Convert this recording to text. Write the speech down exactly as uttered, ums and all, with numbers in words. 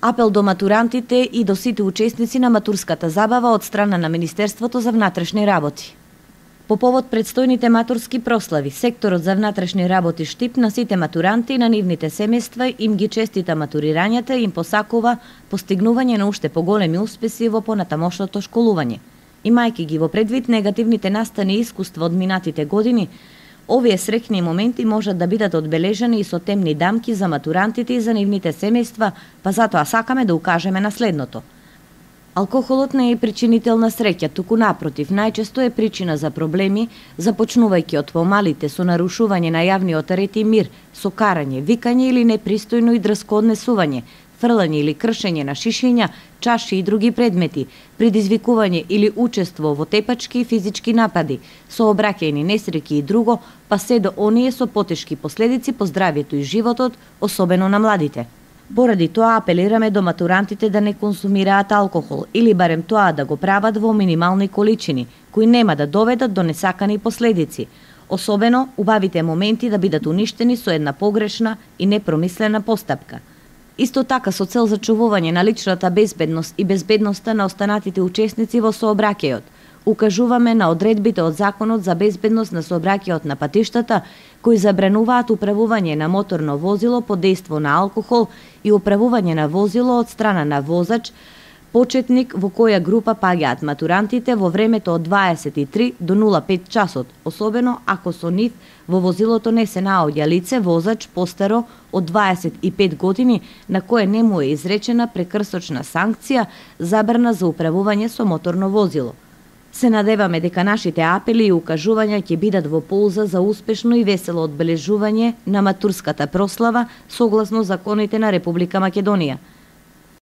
Апел до матурантите и до сите учесници на матурската забава од страна на Министерството за внатрешни работи. По повод предстојните матурски прослави, секторот за внатрешни работи Штип на сите матуранти и на нивните семејства им ги честита матурирањата и им посакува постигнување на уште поголеми успеси во понатамошното школување. Имајќи ги во предвид негативните настани и искуства од минатите години, овие среќни моменти можат да бидат одбележани и со темни дамки за матурантите и за нивните семејства, па затоа сакаме да укажеме на следното. Алкохолот не е причинител на среќа, туку напротив, најчесто е причина за проблеми, започнувајќи од помалите со нарушување на јавниот ред и мир, со карање, викање или непристојно и дрско однесување, фрлање или кршење на шишиња, чаши и други предмети, предизвикување или учество во тепачки и физички напади, сообраќајни несреќи и друго, па се до оние со потешки последици по здравјето и животот, особено на младите. Поради тоа апелираме до матурантите да не консумираат алкохол или барем тоа да го прават во минимални количини, кои нема да доведат до несакани последици, особено убавите моменти да бидат уништени со една погрешна и непромислена постапка. Исто така со цел зачувување на личната безбедност и безбедноста на останатите учесници во сообраќајот, укажуваме на одредбите од Законот за безбедност на сообраќајот на патиштата, кои забрануваат управување на моторно возило под дејство на алкохол и управување на возило од страна на возач, почетник во која група паѓаат матурантите во времето од дваесет и три до нула пет часот, особено ако со нив во возилото не се наоѓа лице возач постаро од дваесет и пет години на кое не му е изречена прекрсочна санкција забрана за управување со моторно возило. Се надеваме дека нашите апели и укажувања ќе бидат во полза за успешно и весело одбележување на матурската прослава согласно законите на Република Македонија.